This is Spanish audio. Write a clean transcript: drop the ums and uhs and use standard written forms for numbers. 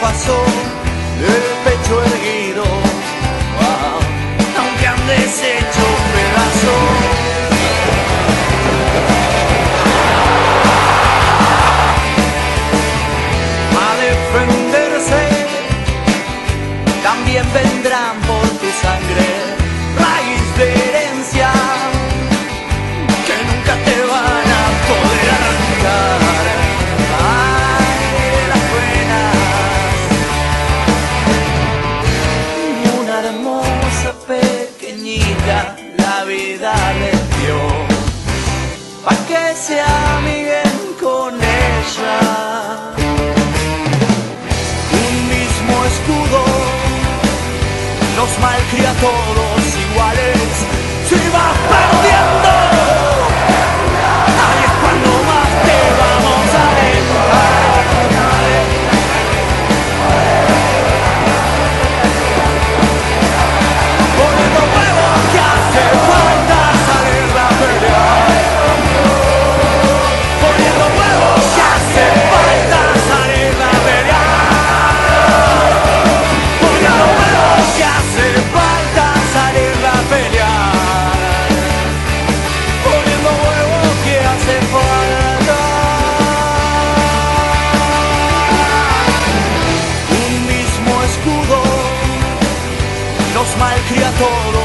pasó, el pecho erguido, wow, aunque andes hecho pedazos. A defenderse, también vendrán por tu sangre, raíz de herencia que nunca te van a poder arrancar. Ay, de las buenas, una hermosa pequeñita la vida le dio, pa' que se amiguen con ella. Un mismo escudo nos malcria a todos iguales. Si vas perdiendo, ahí es cuando más te vamos a dejar. Poniendo huevos que hace falta salir a pelear. Poniendo huevos que hace falta salir a pelear. Poniendo huevos que hace falta salir a pelear. Poniendo huevos que hace falta. Un mismo escudo nos malcria a todos